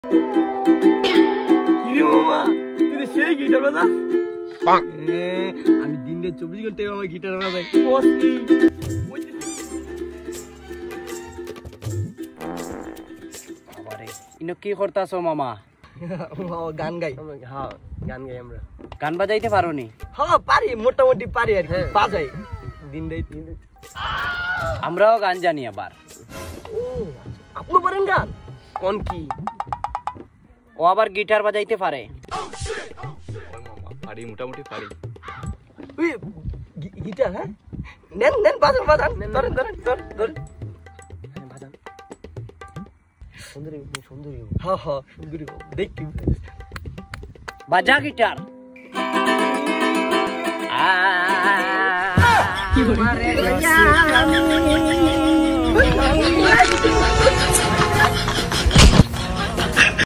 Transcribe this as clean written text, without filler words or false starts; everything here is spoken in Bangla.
কিরে মামা তুই সেই গিটার বাজাস? আমি দিনে 24 ঘন্টা আমার গিটার বাজাই। ইনো কি করতাছো মামা? গান গাই। হ্যাঁ গান গাই আমরা। গান বাজাইতে পারো নি? হ্যাঁ পারি, মোটামুটি পারি আর কি, বাজাই দিন রাত। আমরাও গান জানি আবার। ও আপনি পারেন গান? কোন কি? ও আবার গিটার বাজাইতে পারে। পারি, মোটামুটি পারি। ওই গিটার? হ্যাঁ নেন নেন, বাজান বাজান, ধরেন ধরেন ধরেন। বাজান সুন্দরী সুন্দরী। হ্যাঁ হ্যাঁ সুন্দরী দেখি। বাজা গিটার। কি